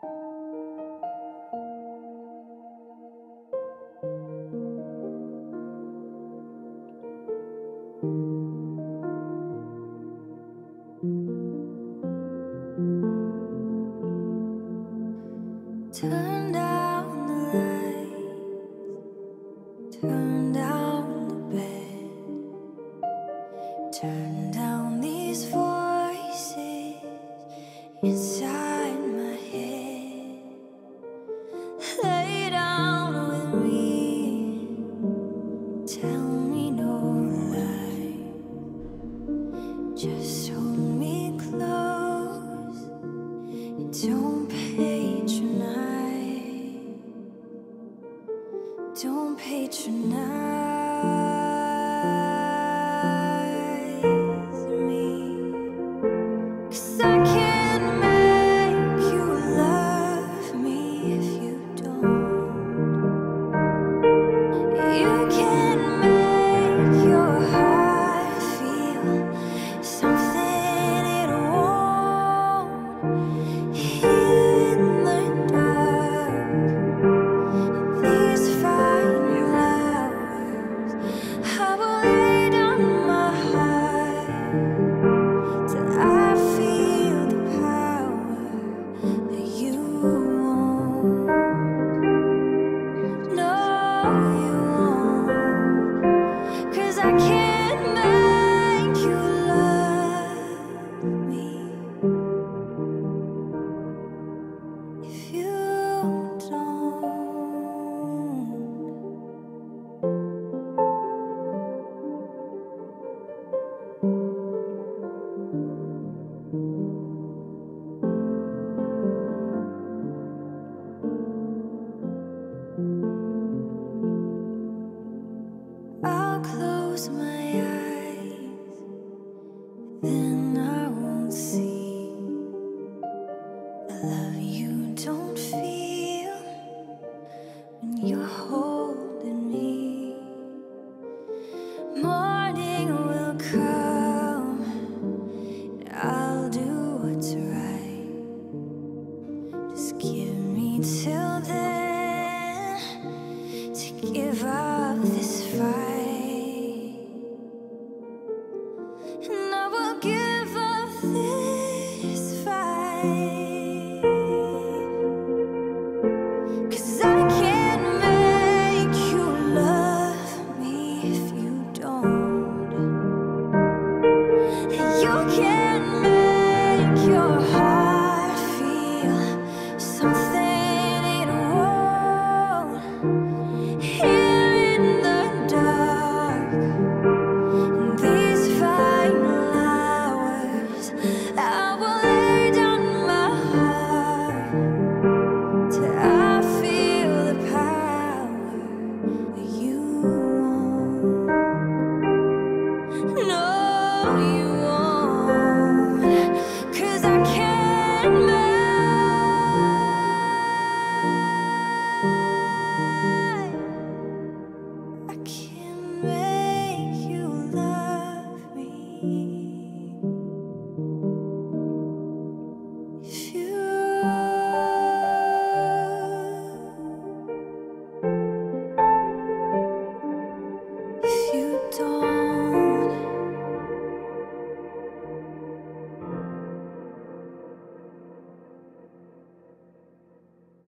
Turn down the lights, turn down the bed, turn down these voices inside my head. Lay down with me, tell me no lie, just hold me close and don't patronize. Don't patronize me, 'cause I can't make you love me if you don't. You can't make your heart feel something it won't. In the dark, these fine flowers, I will lay down my heart till I feel the power that you won't. No, you won't, 'cause I can't make you love me if you don't. I'll close my eyes, then I won't see the love you don't feel when you're holding me. Morning will come, and I'll do what's right. Just give me till then to give up this fight, and I will give up this fight.